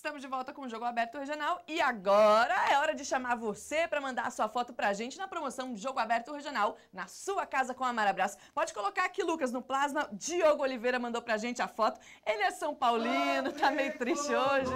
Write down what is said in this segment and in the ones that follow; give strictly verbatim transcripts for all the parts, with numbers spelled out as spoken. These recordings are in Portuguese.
estamos de volta com o Jogo Aberto Regional e agora é hora de chamar você para mandar a sua foto pra gente na promoção Jogo Aberto Regional na sua casa com a Marabras. Pode colocar aqui, Lucas, no plasma. Diogo Oliveira mandou pra gente a foto. Ele é São Paulino, tá meio triste hoje.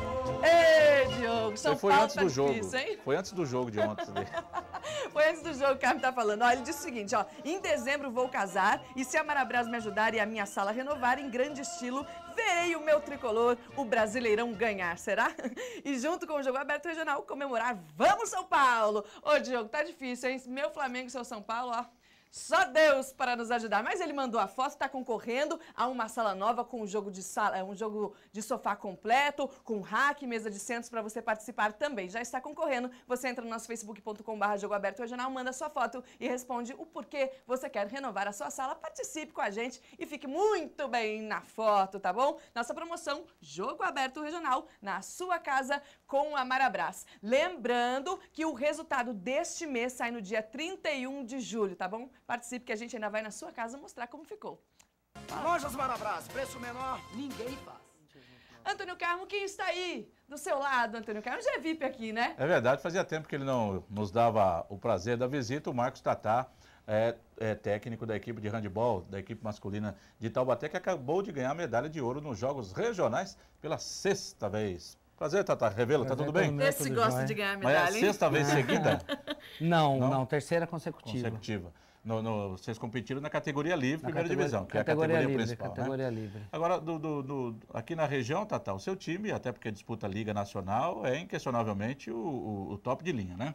Ei, Diogo, São foi Paulo antes tá do difícil, jogo. hein? Foi antes do jogo de ontem. Foi antes do jogo que o Carmen tá falando. Ó, ele disse o seguinte, ó, em dezembro vou casar e se a Marabras me ajudar e a minha sala renovar em grande estilo, verei o meu tricolor, o Brasileirão, ganhar, será? E junto com o Jogo Aberto Regional comemorar, vamos São Paulo! Ô, Diogo, tá difícil, hein? Meu Flamengo e seu São Paulo, ó. Só Deus para nos ajudar. Mas ele mandou a foto, está concorrendo a uma sala nova com um jogo de sala, um jogo de sofá completo, com rack, mesa de centros para você participar também. Já está concorrendo. Você entra no nosso facebook ponto com barra Jogo Aberto Regional, manda sua foto e responde o porquê você quer renovar a sua sala. Participe com a gente e fique muito bem na foto, tá bom? Nossa promoção Jogo Aberto Regional na sua casa com a Marabras. Lembrando que o resultado deste mês sai no dia trinta e um de julho, tá bom? Participe que a gente ainda vai na sua casa mostrar como ficou. Lojas Marabras, preço menor, ninguém faz. Antônio Carmo, quem está aí do seu lado, Antônio Carmo? Já é V I P aqui, né? É verdade, fazia tempo que ele não nos dava o prazer da visita. O Marcos Tatá é, é técnico da equipe de handebol, da equipe masculina de Taubaté, que acabou de ganhar a medalha de ouro nos Jogos Regionais pela sexta vez. Prazer, Tatá. Revela, tá tudo bem? Esse tudo gosta jóia. de ganhar Mas é a medalha, hein? sexta vez seguida? Não, Não? não, terceira consecutiva. Consecutiva. No, no, vocês competiram na categoria livre, Na primeira categoria- divisão, que é a categoria categoria livre, principal. categoria né? livre. Agora, do, do, do, aqui na região, Tatá, o seu time, até porque disputa a Liga Nacional, é inquestionavelmente o, o, o top de linha, né?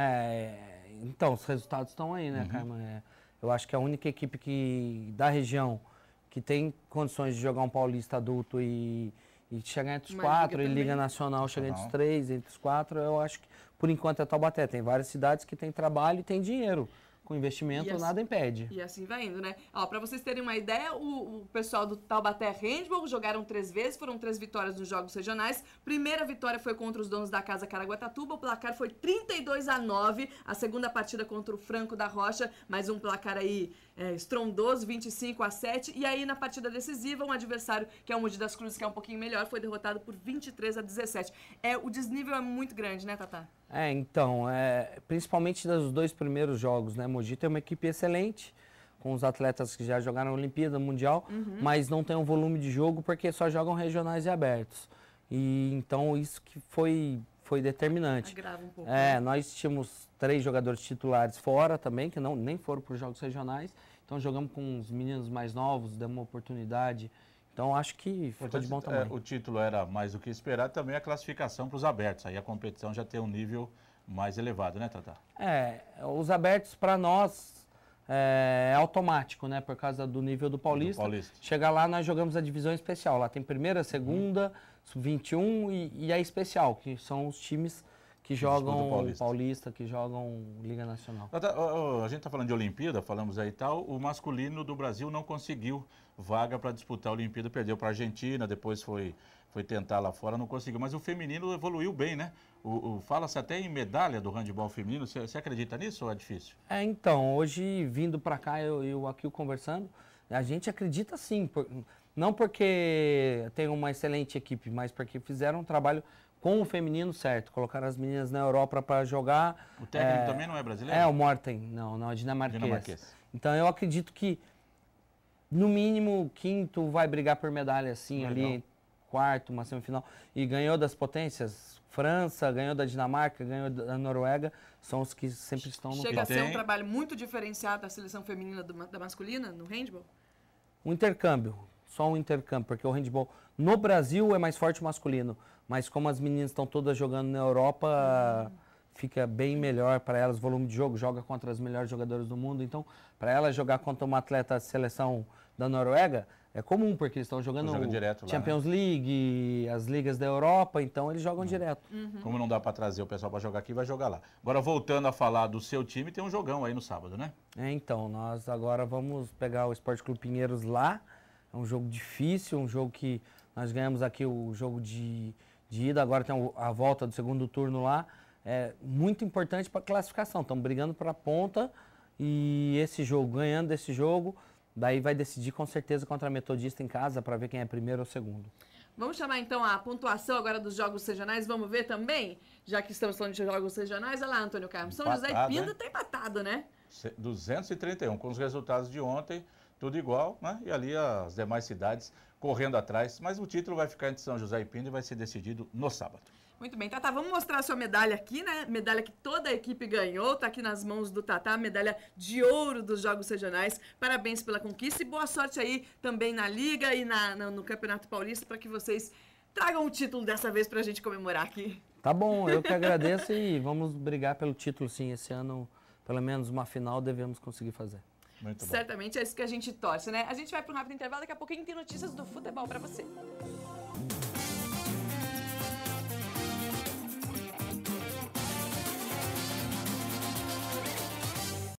É, então, os resultados estão aí, né, Uhum. Carmen? É, eu acho que a única equipe que, da região que tem condições de jogar um paulista adulto e, e chegar entre os Uma quatro, liga e Liga também. Nacional chegar entre os Nacional. três, entre os quatro, eu acho que, por enquanto, é Taubaté. Tem várias cidades que têm trabalho e tem dinheiro. Com investimento, E assim- nada impede. E assim vai indo, né? Ó, pra vocês terem uma ideia, o, o pessoal do Taubaté Handball jogaram três vezes, foram três vitórias nos jogos regionais. Primeira vitória foi contra os donos da casa Caraguatatuba, o placar foi trinta e dois a nove. A segunda partida contra o Franco da Rocha, mais um placar aí é, estrondoso, vinte e cinco a sete. E aí na partida decisiva, um adversário que é o Mogi das Cruzes, que é um pouquinho melhor, foi derrotado por vinte e três a dezessete. É, o desnível é muito grande, né, Tatá? É, então, é, principalmente dos dois primeiros jogos, né? Mogi tem uma equipe excelente, com os atletas que já jogaram a Olimpíada Mundial, mas não tem um volume de jogo porque só jogam regionais e abertos. E então isso que foi, foi determinante. Agrava um pouco. É, né? nós tínhamos três jogadores titulares fora também, que não, nem foram para os jogos regionais. Então jogamos com os meninos mais novos, demos uma oportunidade. Então acho que ficou de bom É, tamanho. o título era mais do que esperado, também a classificação para os abertos. Aí a competição já tem um nível mais elevado, né, Tatá? É, os abertos para nós é, é automático, né? Por causa do nível do Paulista. Do Paulista. Chegar lá, nós jogamos a divisão especial. Lá tem primeira, segunda, sub vinte e um e, e a especial, que são os times que jogam disputam o Paulista. Paulista. que jogam Liga Nacional. Tatá, ó, ó, a gente está falando de Olimpíada, falamos aí e tal. O masculino do Brasil não conseguiu vaga para disputar a Olimpíada, perdeu para a Argentina, depois foi, foi tentar lá fora, não conseguiu. Mas o feminino evoluiu bem, né? O, o- Fala-se até em medalha do handebol feminino. Você você acredita nisso ou é difícil? É, então, hoje vindo para cá, eu e o Akil conversando, a gente acredita sim. por- não porque tem uma excelente equipe, mas porque fizeram um trabalho com o feminino certo. Colocaram as meninas na Europa para jogar. O técnico é, também não é brasileiro? É, o Morten, não, não, é dinamarquês. Dinamarquês. Então eu acredito que, no mínimo, quinto vai brigar por medalha, assim, Legal. ali, quarto, uma semifinal. E ganhou das potências, França, ganhou da Dinamarca, ganhou da Noruega, são os que sempre estão no Chega a top. ser um Tem- trabalho muito diferenciado da seleção feminina do ma- da masculina no handball? Um intercâmbio, só um intercâmbio, porque o handball no Brasil é mais forte o masculino, mas como as meninas estão todas jogando na Europa, fica bem melhor para elas, volume de jogo, joga contra as melhores jogadoras do mundo, então para elas jogar contra uma atleta de seleção da Noruega é comum, porque eles estão jogando Jogam direto lá, Champions League, as ligas da Europa, então eles jogam direto. Como não dá para trazer o pessoal para jogar aqui, vai jogar lá. Agora, voltando a falar do seu time, tem um jogão aí no sábado, né? É, então, nós agora vamos pegar o Esporte Clube Pinheiros lá. É um jogo difícil, um jogo que nós ganhamos aqui o jogo de, de ida, agora tem a volta do segundo turno lá. É muito importante para a classificação. Estamos brigando para a ponta e esse jogo, ganhando esse jogo, daí vai decidir com certeza contra a Metodista em casa para ver quem é primeiro ou segundo. Vamos chamar então a pontuação agora dos jogos regionais, vamos ver também? Já que estamos falando de jogos regionais, olha lá, Antônio Carlos. São José e Pinda tá empatado, né? duzentos e trinta e um, com os resultados de ontem, tudo igual, né? E ali as demais cidades correndo atrás. Mas o título vai ficar entre São José e Pinda e vai ser decidido no sábado. Muito bem, Tatá, vamos mostrar a sua medalha aqui, né? Medalha que toda a equipe ganhou, tá aqui nas mãos do Tatá, medalha de ouro dos Jogos Regionais. Parabéns pela conquista e boa sorte aí também na Liga e na, na, no Campeonato Paulista para que vocês tragam o título dessa vez pra gente comemorar aqui. Tá bom, eu que agradeço e vamos brigar pelo título sim. Esse ano, pelo menos uma final, devemos conseguir fazer. Muito bom. Certamente é isso que a gente torce, né? A gente vai para um rápido intervalo, daqui a pouquinho tem notícias do futebol para você.